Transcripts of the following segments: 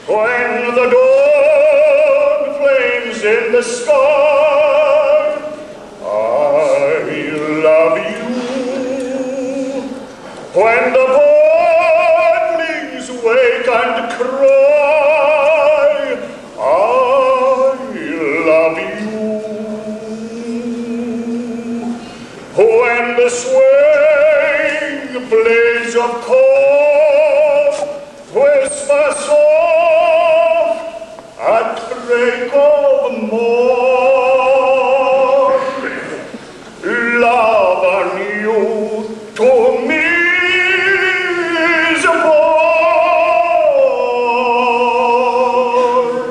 When the dawn flames in the sky, I love you. When the birdlings wake and cry, I love you. When the swaying blades of corn whisper soft at break of morn, love anew to me is born.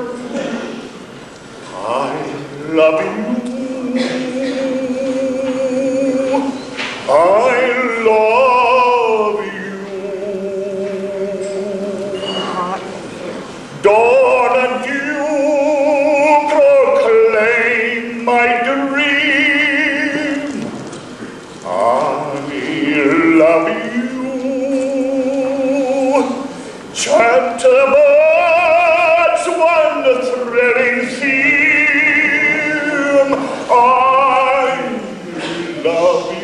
I love you. I love you. Dawn and dew proclaim my dream. I love you. Chant the birds one thrilling theme. I love you.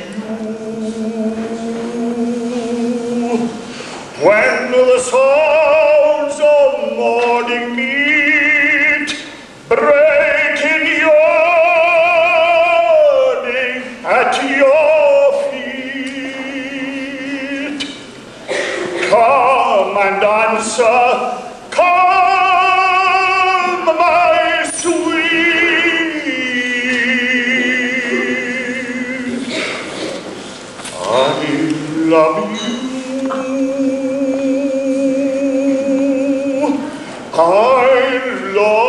When the sounds of morning meet, break in yawning at your feet, come and answer, come, my sweet. I love you. I love